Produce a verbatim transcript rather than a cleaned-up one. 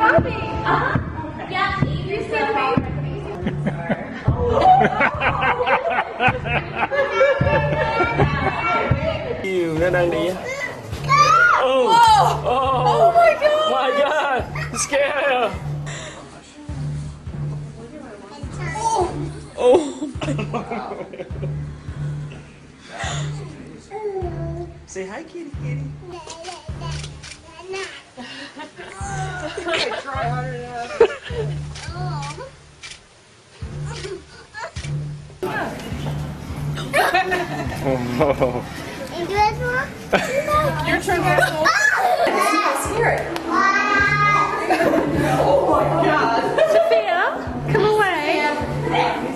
Barbie. Uh-huh. Yeah, you see the baby. Nhiều nó đang đi á. Oh, Oh, oh, oh my god. My God, scare her. Oh. Say hi, kitty, kitty. Try harder now. Oh. Your turn, guys. Spirit. Oh my god. Sophia, come away.